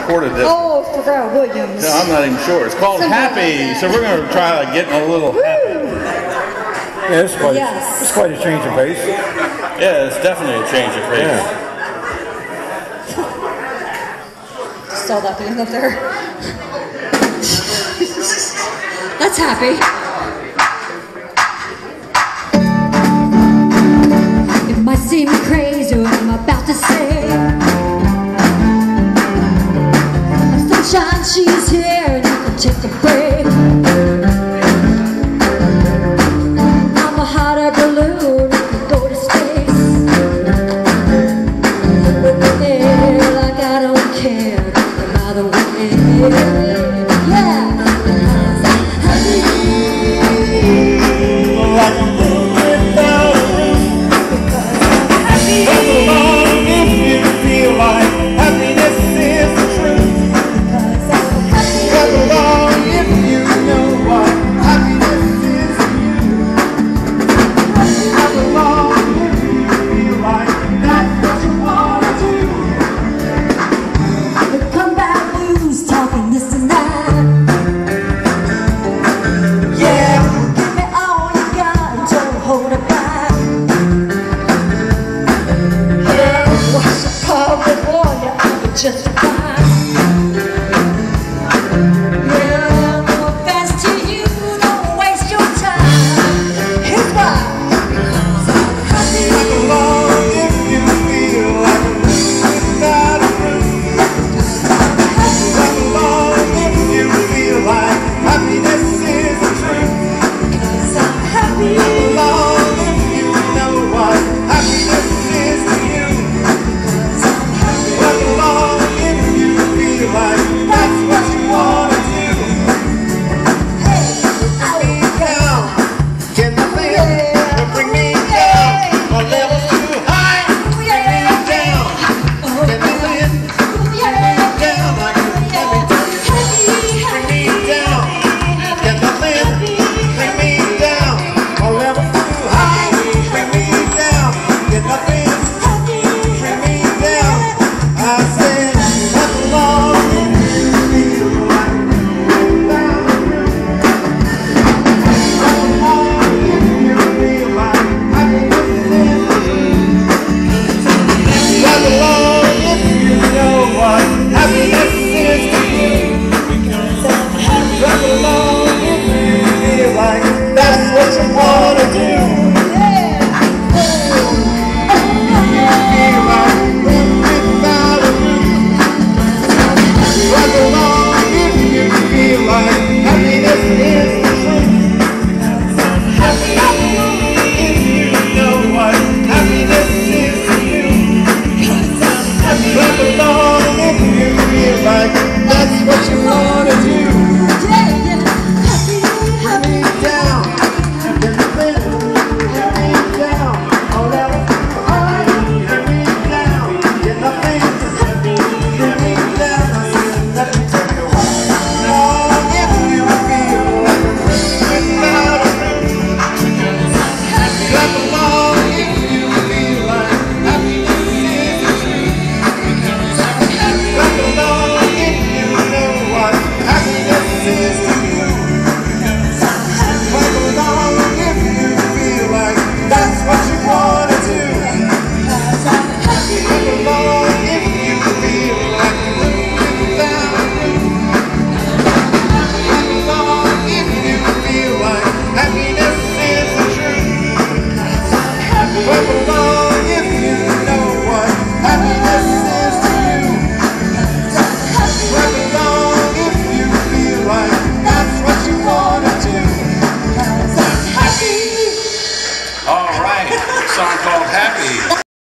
recorded this. Oh, Pharrell Williams. No, I'm not even sure. It's called Happy. So we're going to try like getting a little happy. Yeah, it's quite a change of pace. Yeah, it's definitely a change of pace. Yeah. Saw that being up there. That's happy. It might seem crazy what I'm about to say. Sunshine, she